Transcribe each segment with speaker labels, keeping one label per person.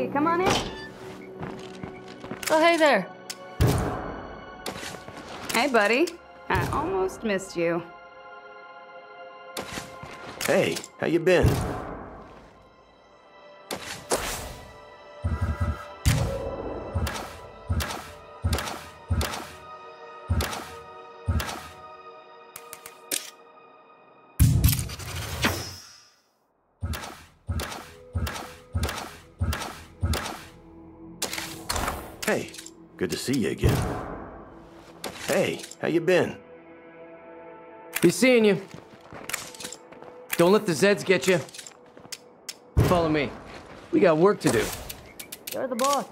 Speaker 1: Hey, come on in.
Speaker 2: Oh, hey there.
Speaker 1: Hey, buddy. I almost missed you.
Speaker 3: Hey, how you been? Hey, good to see you again. Hey, how you been?
Speaker 4: Be seeing you. Don't let the Zeds get you. Follow me. We got work to do.
Speaker 2: You're the boss.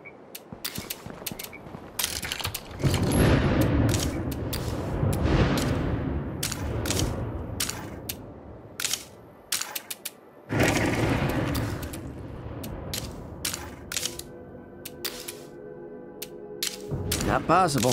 Speaker 4: Not possible.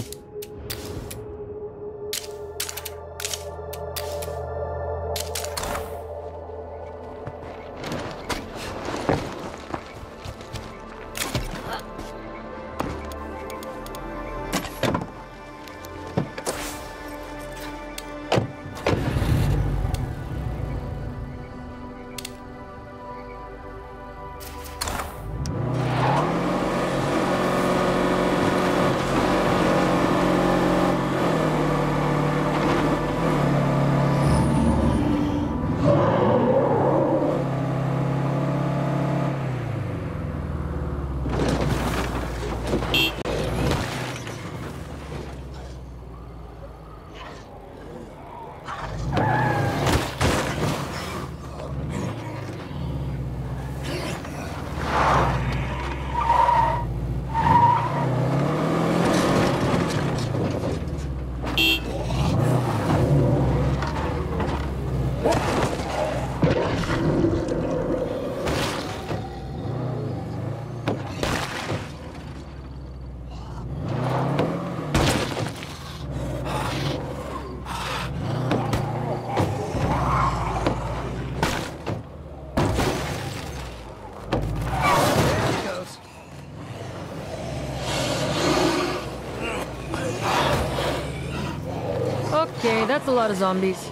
Speaker 2: Okay, that's a lot of zombies.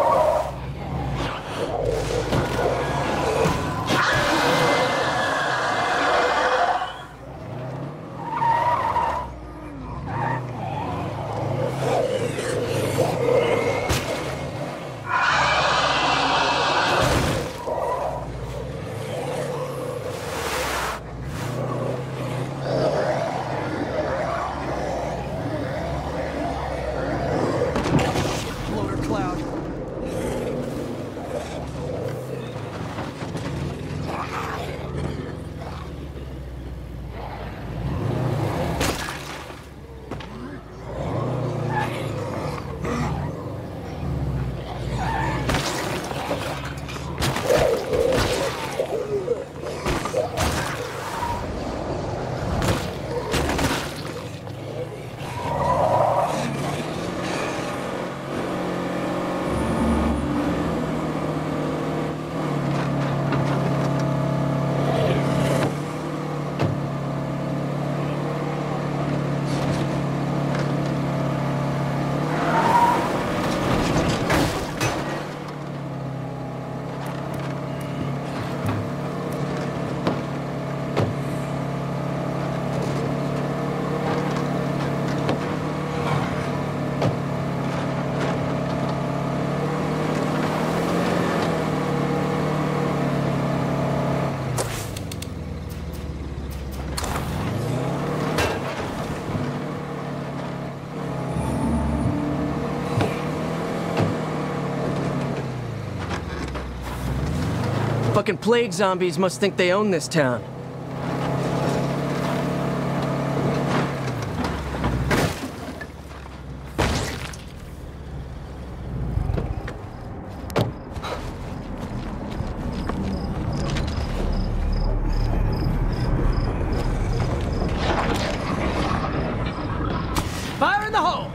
Speaker 4: Fucking plague zombies must think they own this town. Fire in the hole!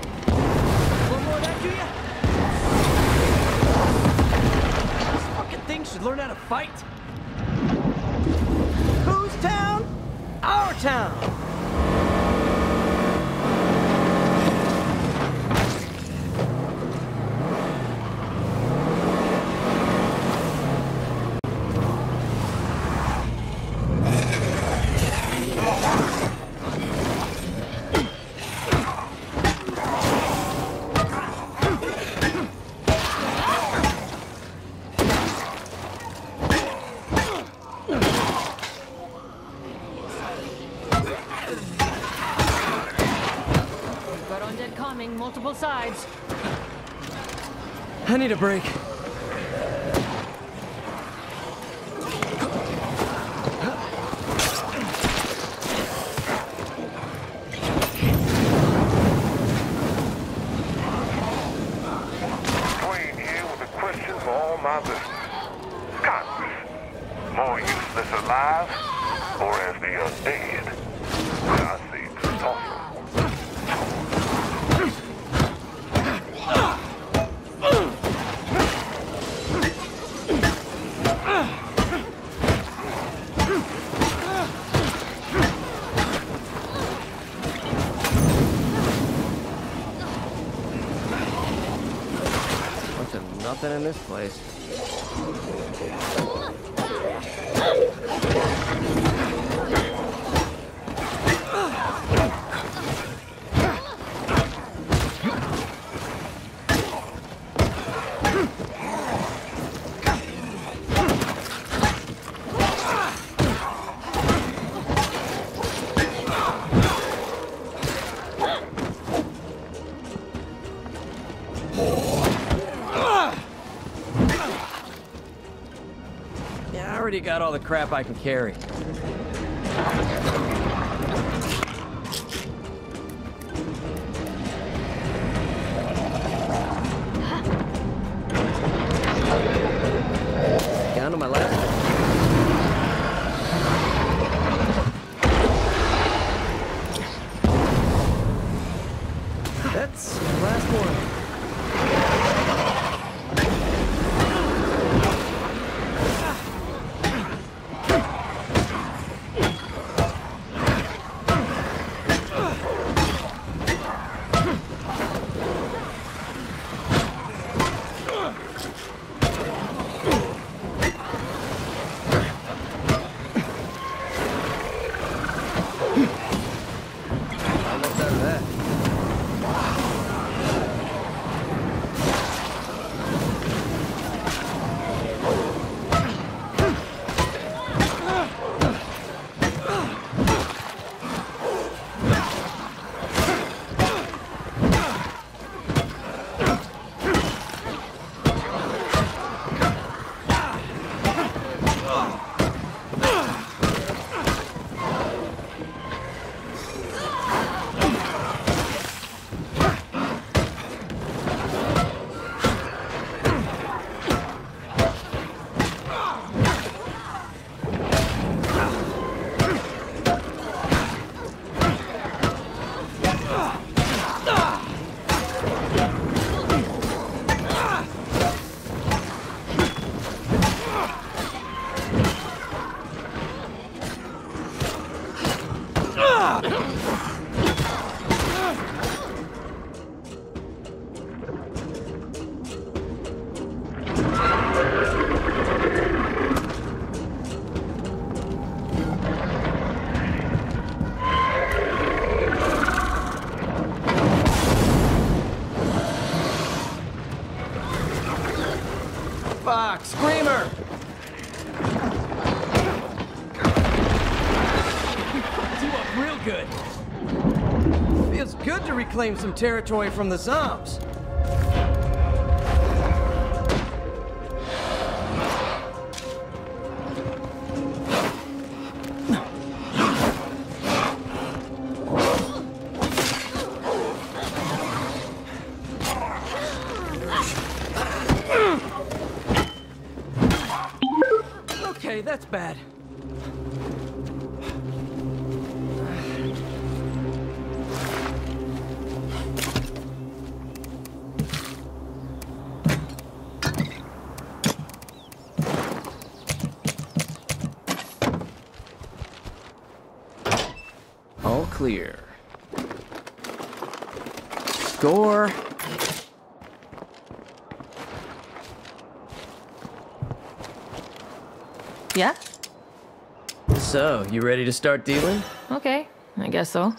Speaker 4: One more of that, do ya? fight. Whose town? Our town.
Speaker 2: Multiple sides.
Speaker 4: I need a break.
Speaker 5: Between you with a question for all my listeners. Congress, more useless alive or as the undead? I see the toss.
Speaker 4: Nothing in this place. I already got all the crap I can carry. Down to my last one. That's the last one. Fuck, Screamer! You up real good. Feels good to reclaim some territory from the zombies. Okay, that's bad. clear. Score.
Speaker 2: Yeah?
Speaker 4: So, you ready to start dealing?
Speaker 2: Okay, I guess so.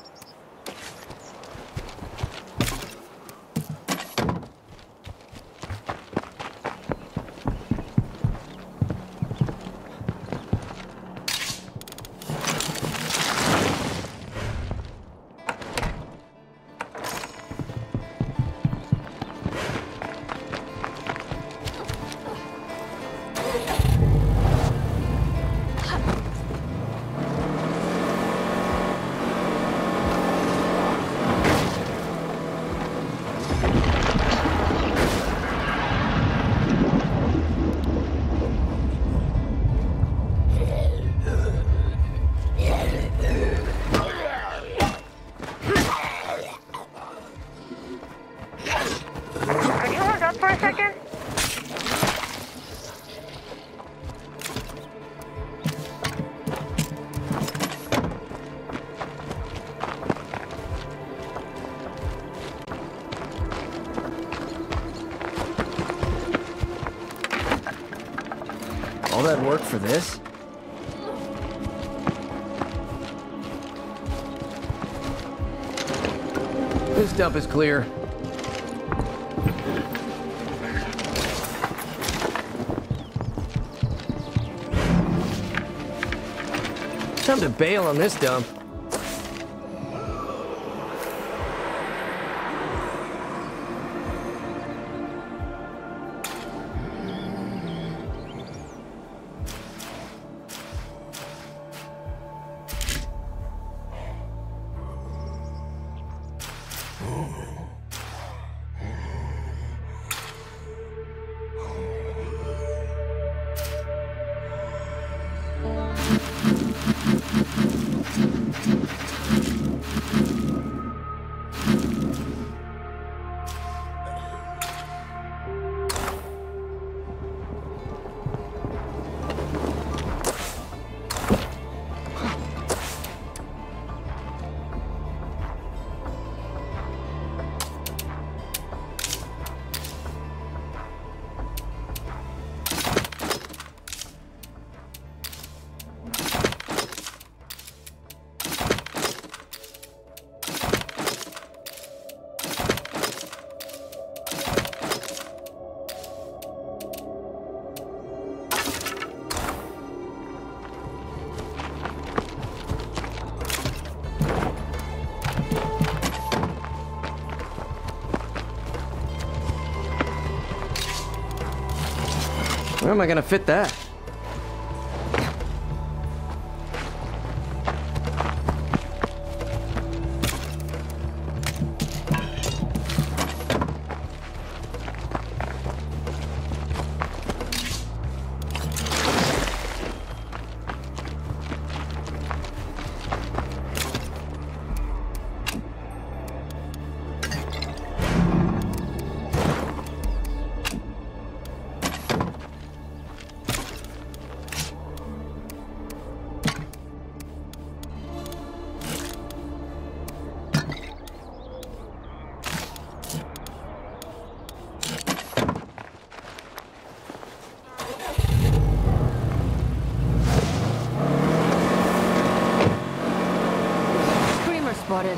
Speaker 6: Could you hold up for a second?
Speaker 4: All that work for this? This dump is clear. Time to bail on this dump. Where am I gonna fit that?
Speaker 2: Spotted.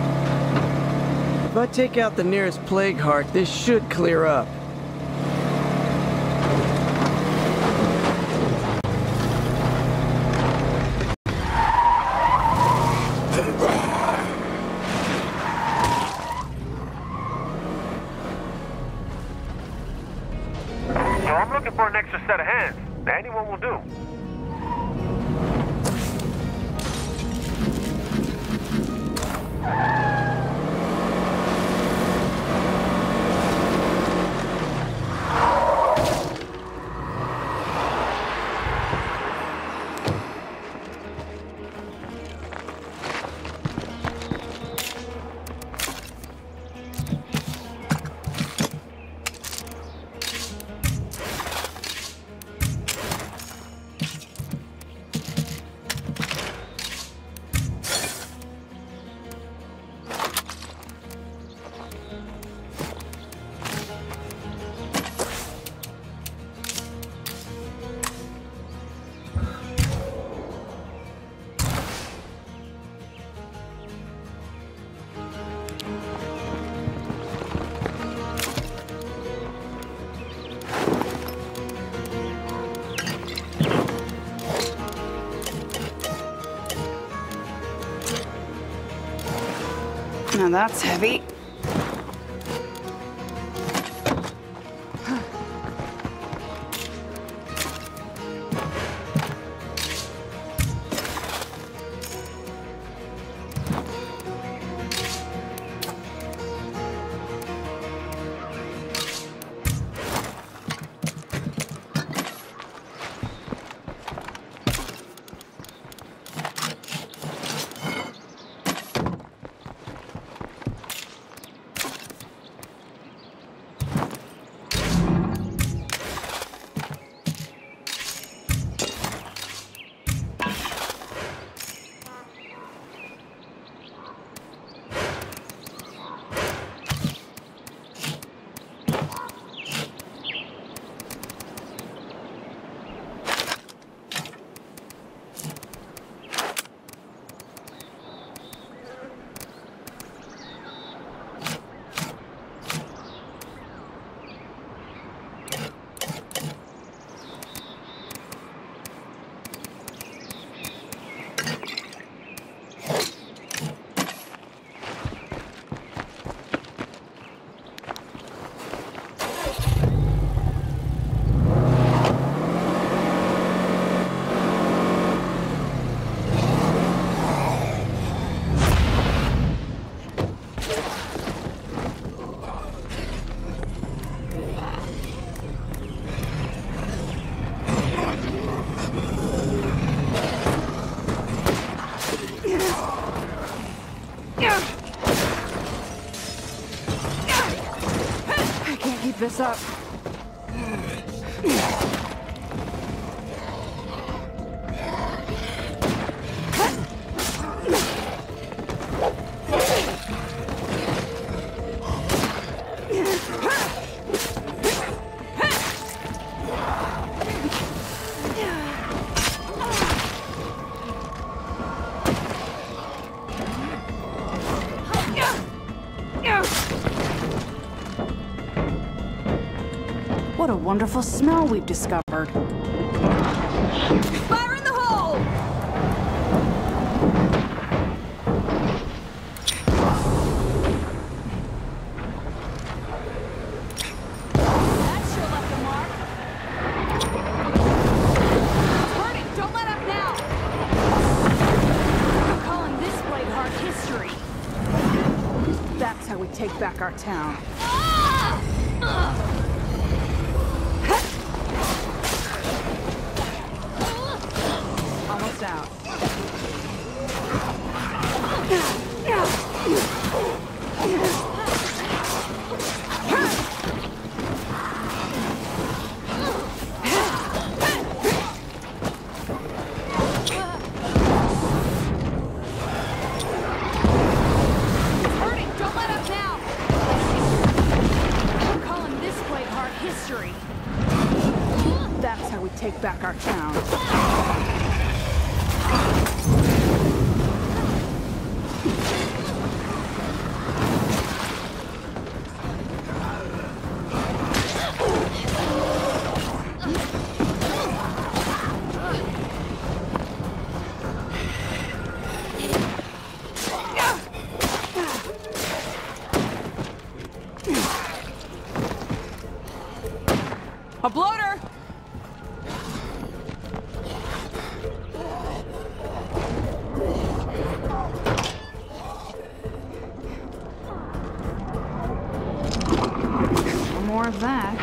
Speaker 2: If I take out the nearest plague heart, this should clear up.
Speaker 1: Now that's heavy. I can't keep this up. What a wonderful smell we've discovered. Fire in the hole! That sure left a mark. It's hurting! Don't let up now! I'm calling this blade hard history. That's how we take back our town. Almost out. It's hurting! Don't let up now! I'm calling this blade hard history. That's how we take back our town. A bloater! More of that.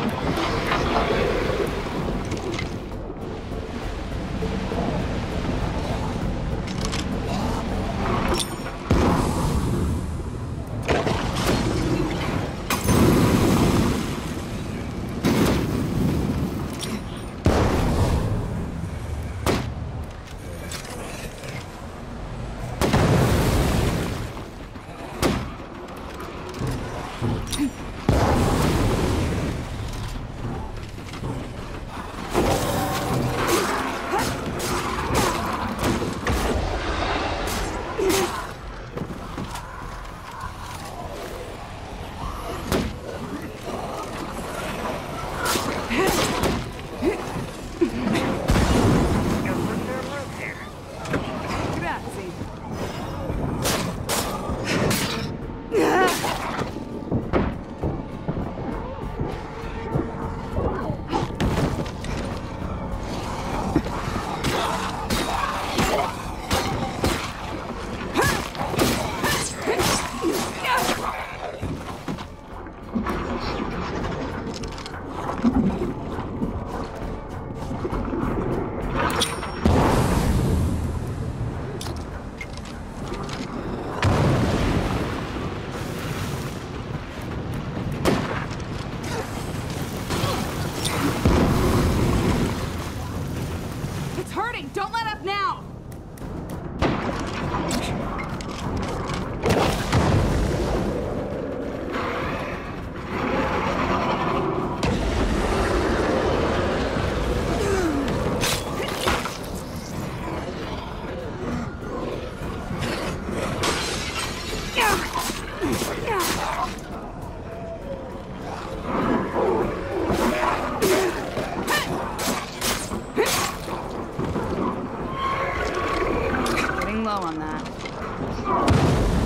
Speaker 1: low on that.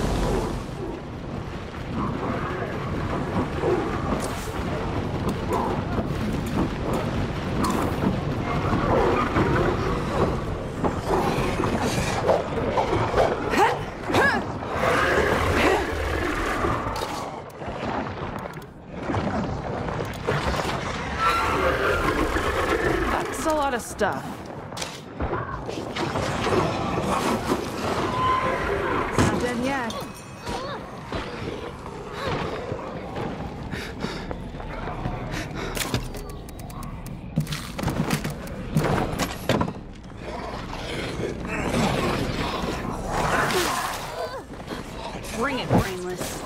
Speaker 2: That's a lot of stuff.
Speaker 1: Not dead yet. Bring it, brainless.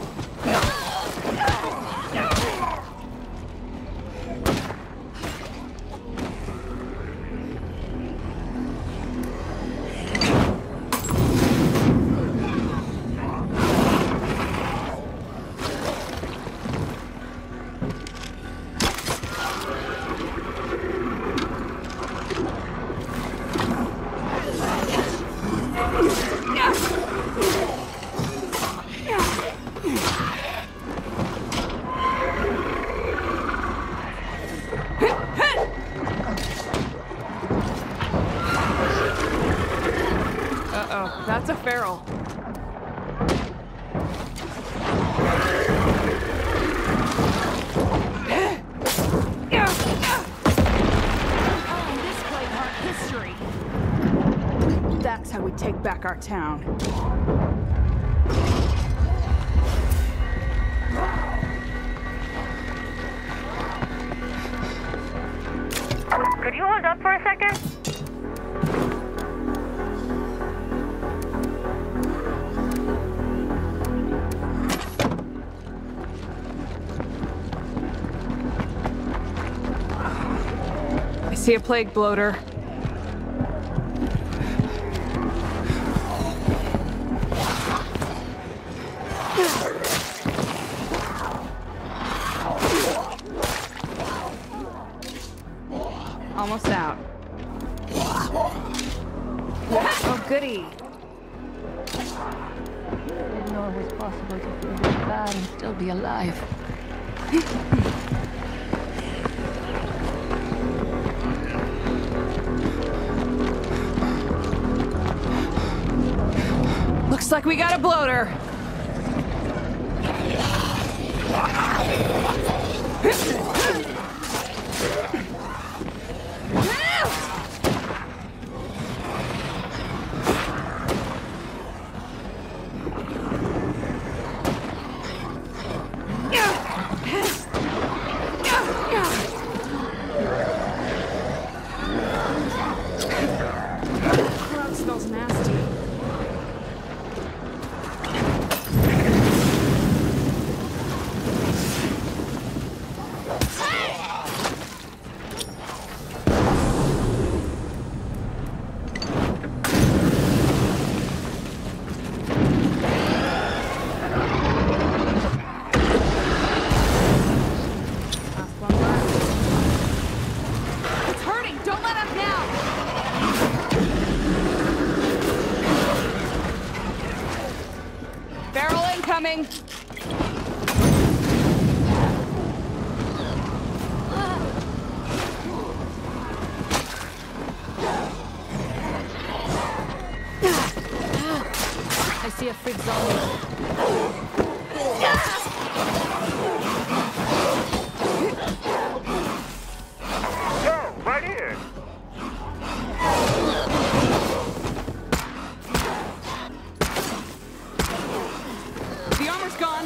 Speaker 1: Uh-oh, that's a feral. Oh, this played hard history. That's how we take back our town.
Speaker 6: Could you hold up for a second?
Speaker 1: I see a plague bloater. Almost out. Oh, goody.
Speaker 2: Didn't know it was possible to feel this bad and still be alive.
Speaker 1: Looks like we got a bloater. That smells nasty. It's hurting! Don't let him down! Barrel incoming!
Speaker 2: I see a freak zombie.
Speaker 5: Go, right here.
Speaker 1: The armor's gone!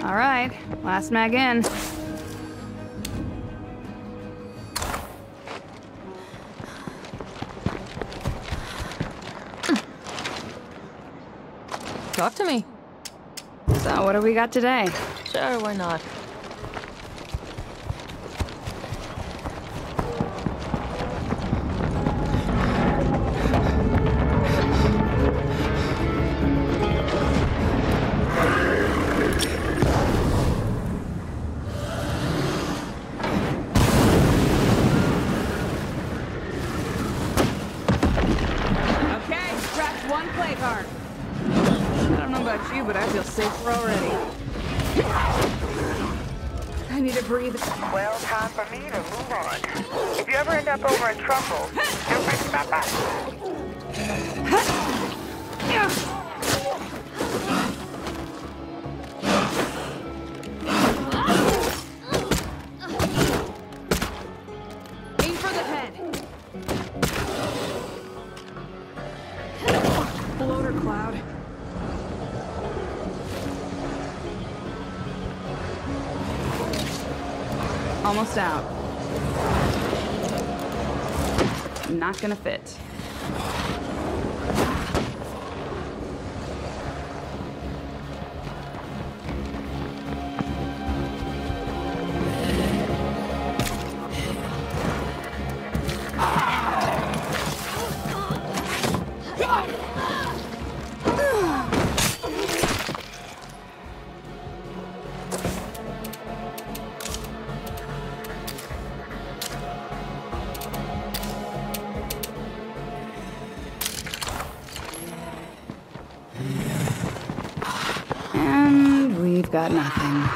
Speaker 1: All right, last mag in.
Speaker 2: Talk to me.
Speaker 1: So what do we got today?
Speaker 2: Sure, why not?
Speaker 1: Okay, scratch one play card. I don't know about you, but I feel safer already. I need to breathe.
Speaker 6: Well, time for me to move on. If you ever end up over in trouble, feel free to stop by.
Speaker 1: Aim for the head. Bloater cloud. Almost out. Not gonna fit. And we've got nothing.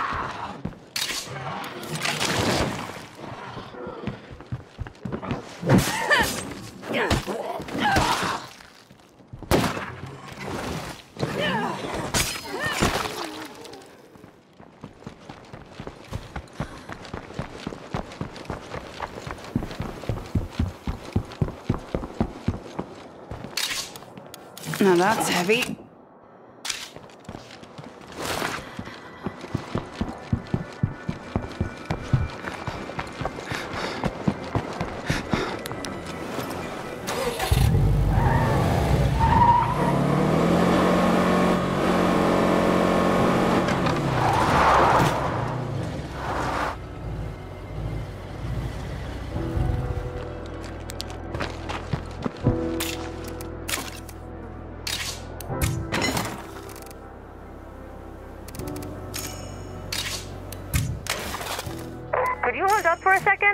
Speaker 1: Now that's heavy.
Speaker 6: Could you hold up for a second?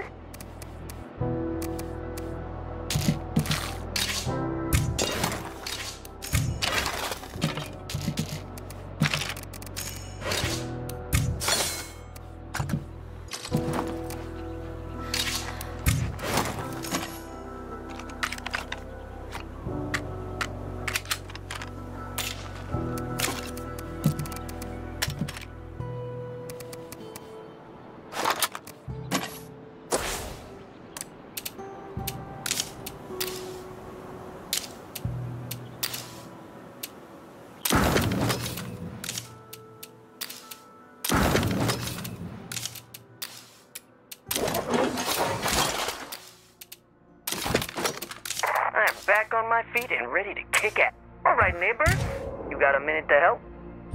Speaker 6: I'm back on my feet and ready to kick ass. All right, neighbors, you got a minute to help?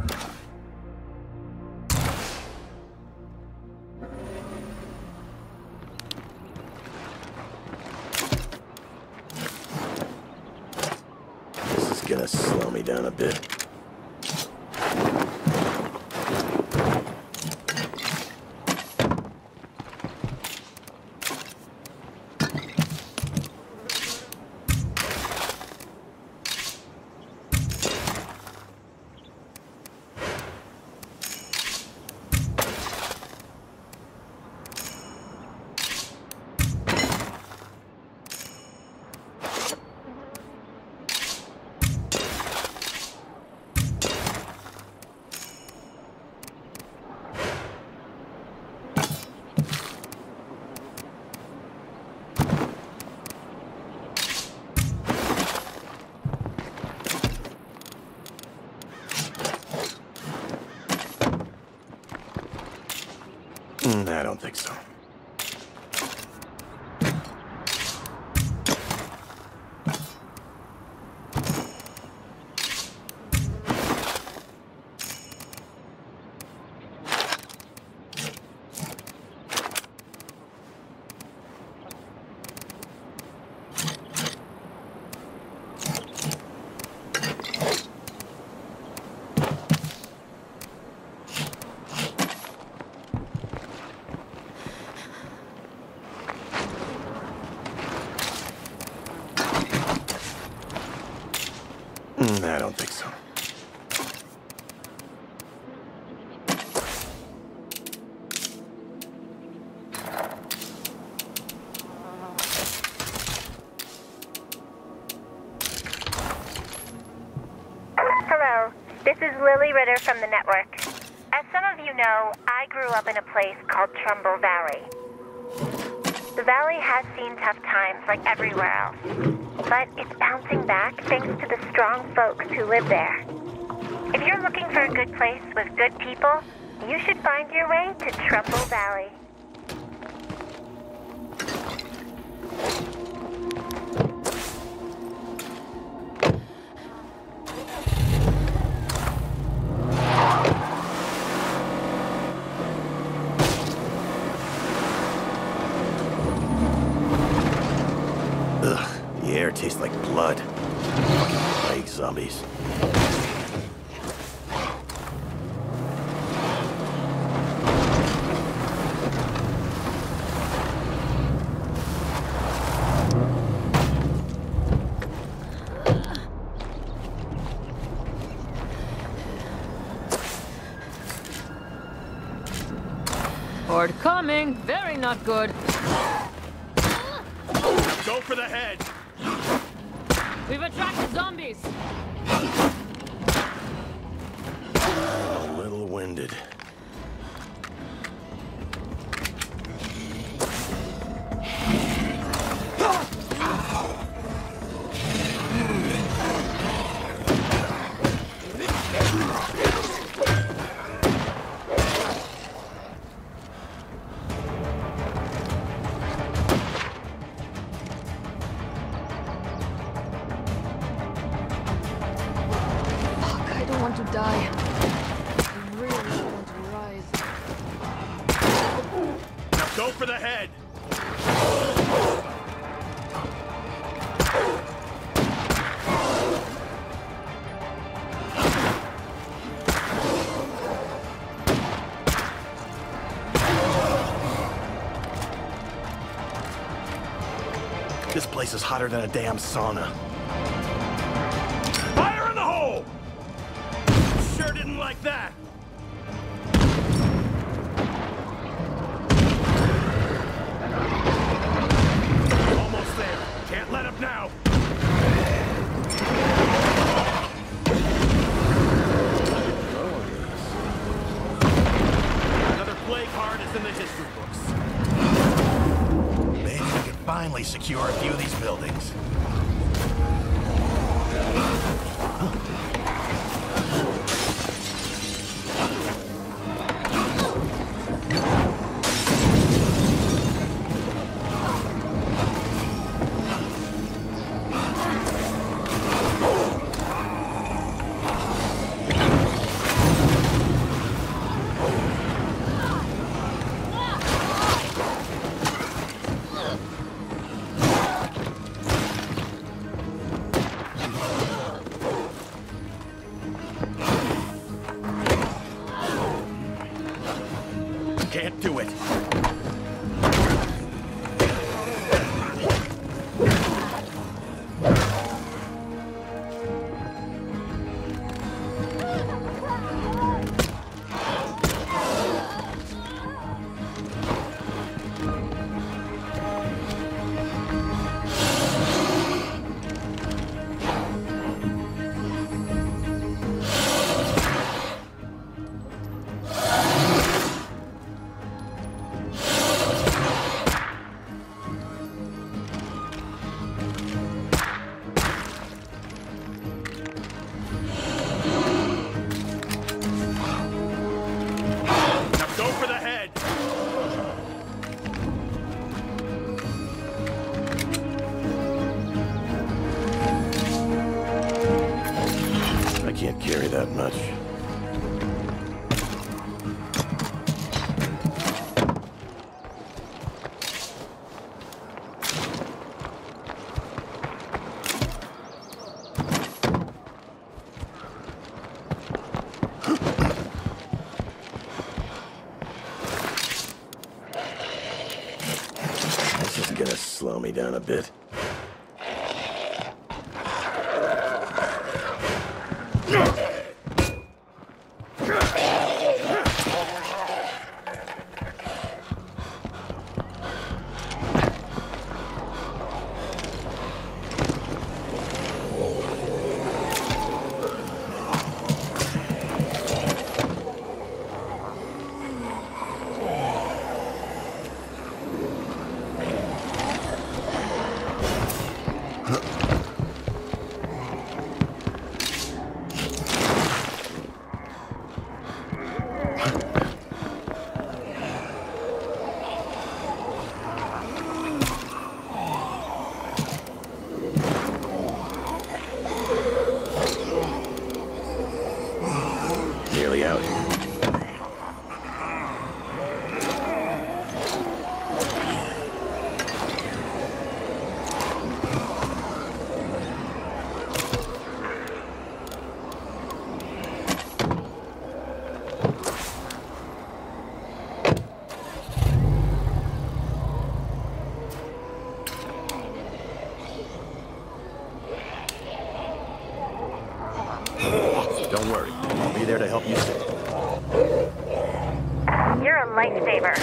Speaker 3: This is gonna slow me down a bit. I don't think so. I don't think so.
Speaker 7: Hello, this is Lily Ritter from the network. As some of you know, I grew up in a place called Trumbull Valley. The valley has seen tough times like everywhere else, but it's bouncing back thanks to the strong folks who live there. If you're looking for a good place with good people, you should find your way to Trumbull Valley.
Speaker 3: The air tastes like blood. Fucking plague zombies.
Speaker 2: Horde coming. Very not good.
Speaker 3: Go for the head!
Speaker 2: We've attracted zombies.
Speaker 3: A little winded.
Speaker 2: I don't want to die. I really want to rise.
Speaker 3: Now go for the head! This place is hotter than a damn sauna. Fire in the hole! Sure didn't like that. Almost there. Can't let up now. Another plague heart is in the history books. Maybe we can finally secure a few of these buildings. can't carry that much. This is gonna slow me down a bit. Nearly out here. Don't worry, I'll be there to help you save.
Speaker 7: You're a lifesaver.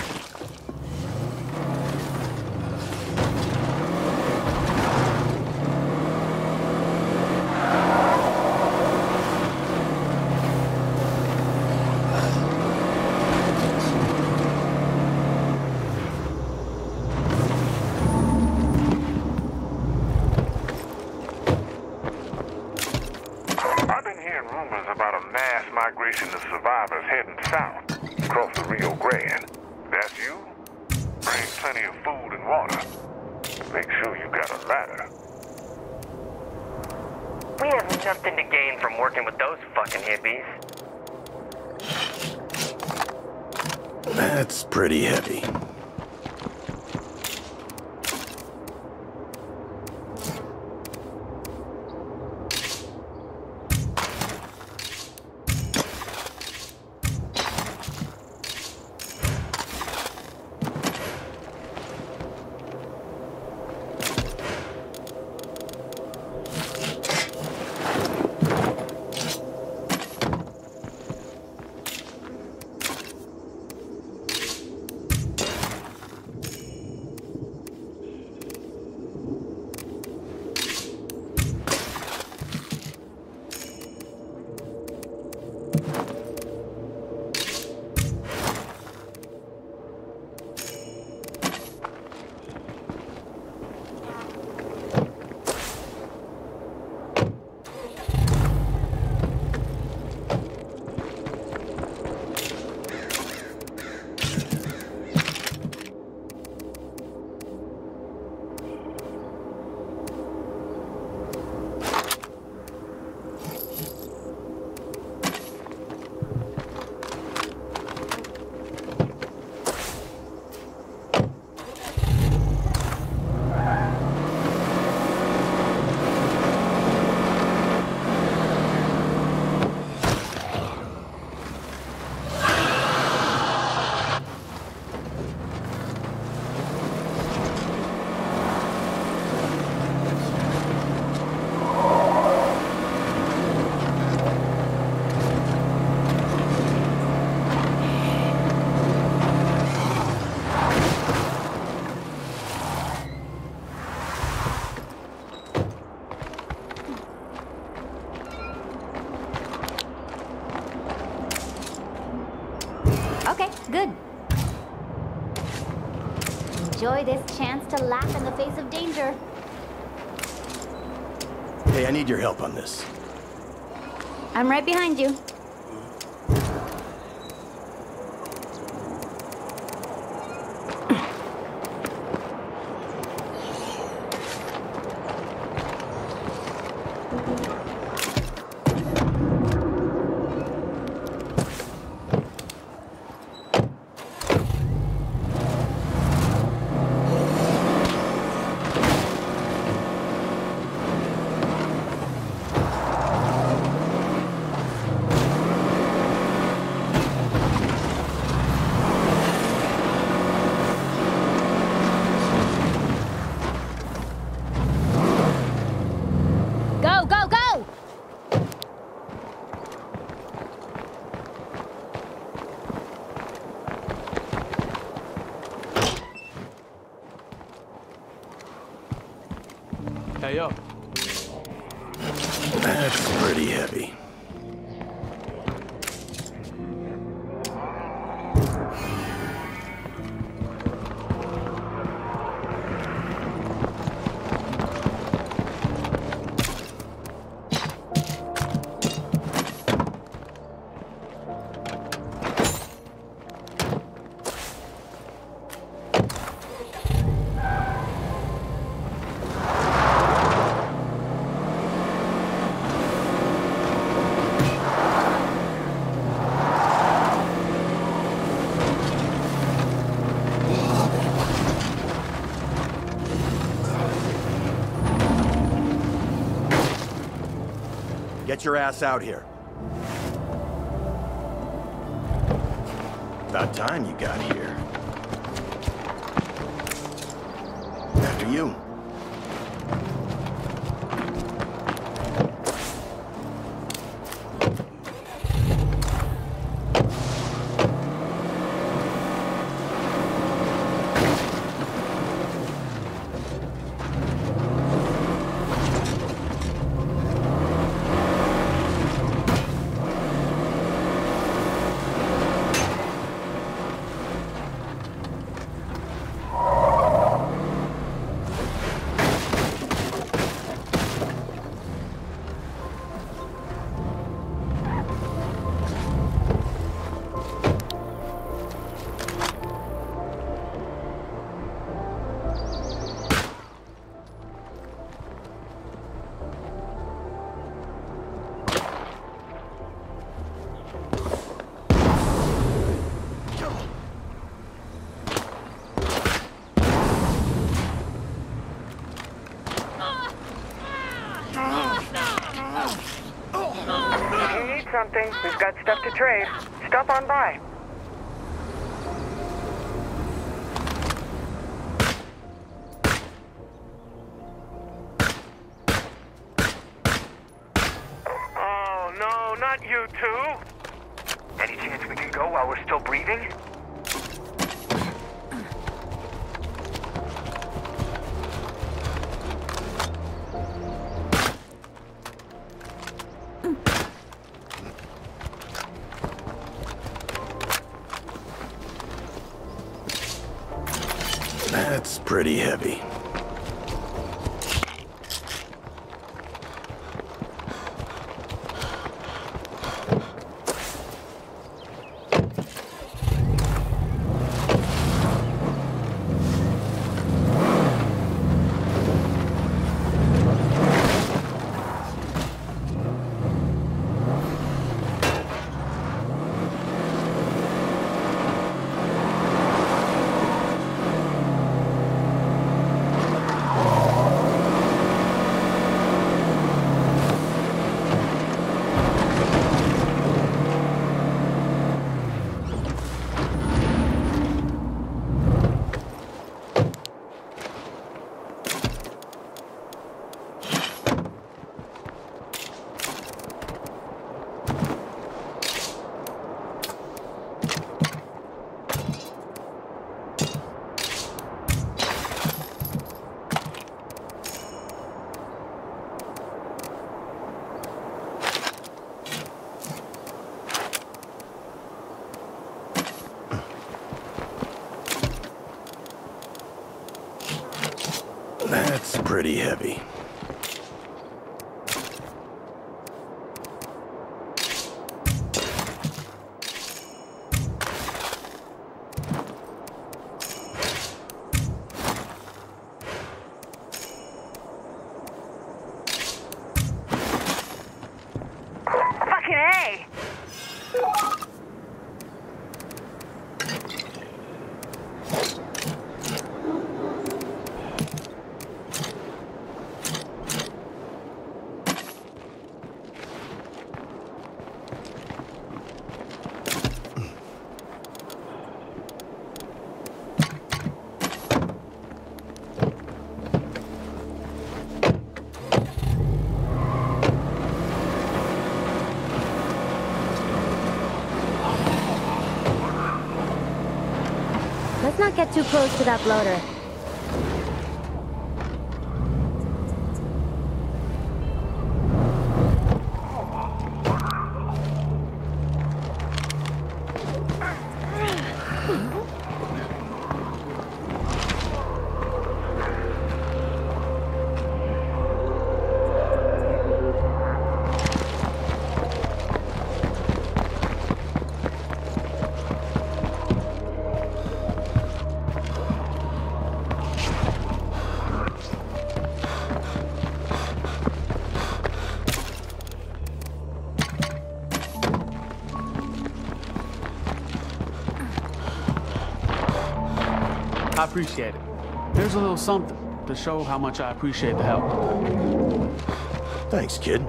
Speaker 5: I've been hearing rumors about a mass migration of survivors heading south, across the Rio Grande. That's you? Bring plenty of food and water. Make sure you got a ladder.
Speaker 8: We have nothing to gain from working with those fucking hippies.
Speaker 3: That's pretty heavy.
Speaker 9: Okay, good. Enjoy this chance to laugh in the face of danger.
Speaker 3: Hey, I need your help on this.
Speaker 9: I'm right behind you.
Speaker 4: Hey, yo.
Speaker 3: That's pretty heavy. Get your ass out here. About time you got here. After you.
Speaker 6: Something. We've got stuff to trade. Stop on by.
Speaker 5: Oh, no, not you two.
Speaker 8: Any chance we can go while we're still breathing?
Speaker 3: That's pretty heavy. That's pretty heavy.
Speaker 6: Fucking A!
Speaker 9: Let's not get too close to that bloater.
Speaker 10: I appreciate it. Here's a little something to show how much I appreciate the help.
Speaker 3: Thanks, kid.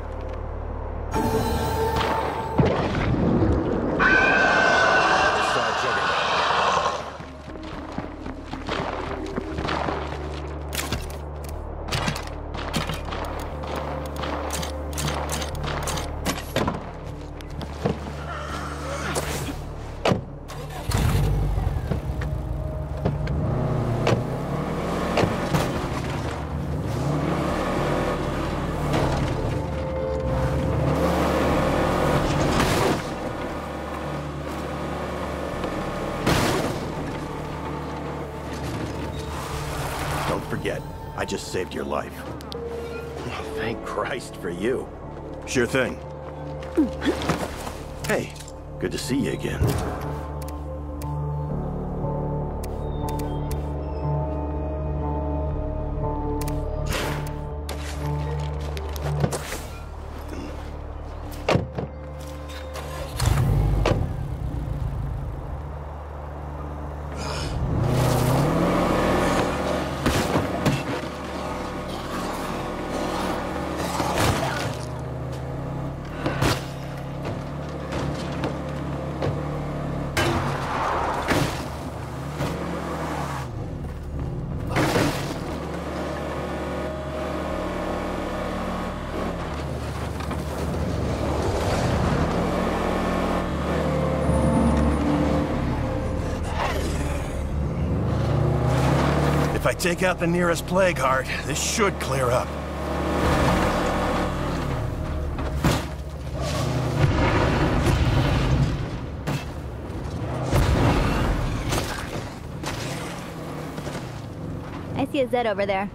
Speaker 3: Forget, I just saved your life. Oh, thank Christ for you. Sure thing. Hey, good to see you again. If I take out the nearest plague heart, this should clear up.
Speaker 9: I see a Zed over there.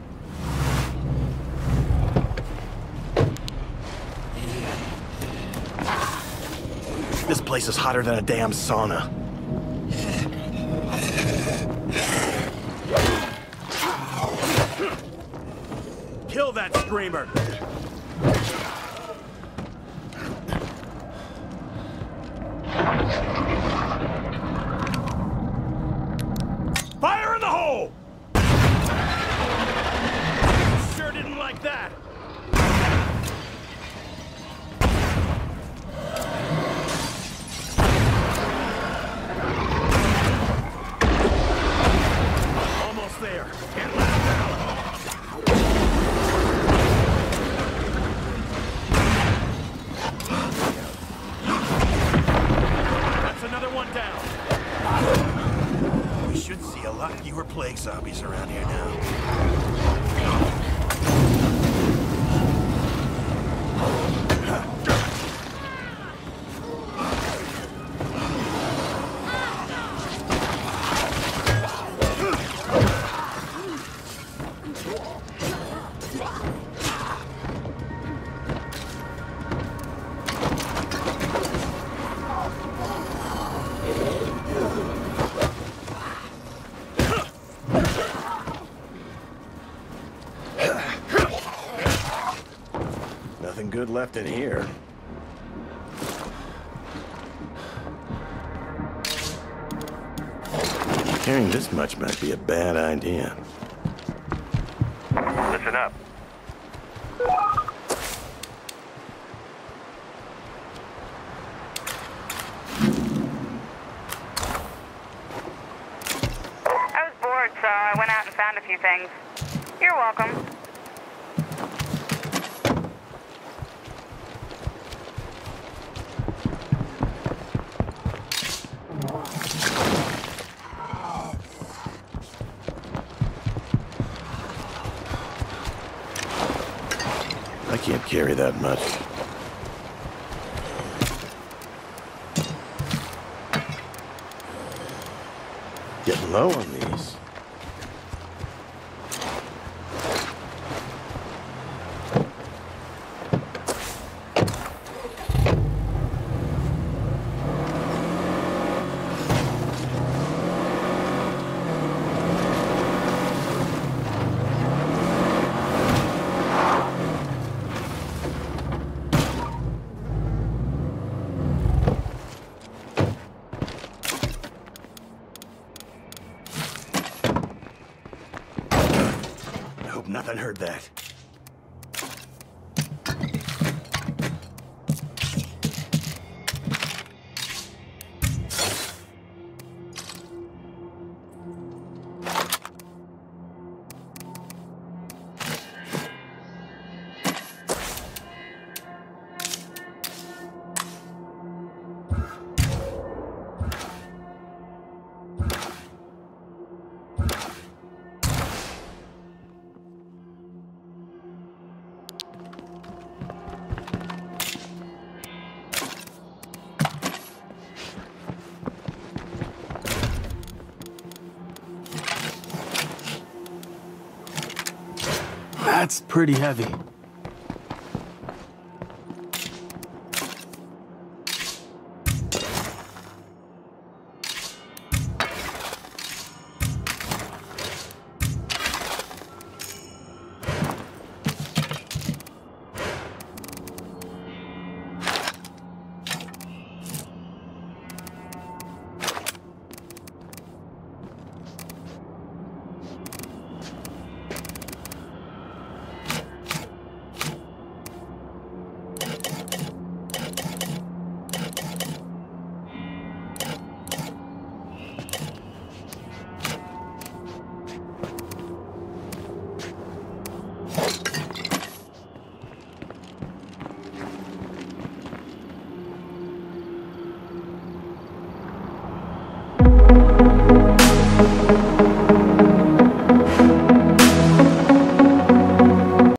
Speaker 3: This place is hotter than a damn sauna. Kill that screamer! Fire in the hole! Sure didn't like that. Almost there. Can't let him down. Another one down. We should see a lot fewer plague zombies around here now. Nothing good left in here. Carrying this much might be a bad idea.
Speaker 5: Listen up.
Speaker 6: I was bored, so I went out and found a few things. You're welcome.
Speaker 3: I can't carry that much. Getting low on these. Nothing, heard that.
Speaker 10: That's pretty heavy.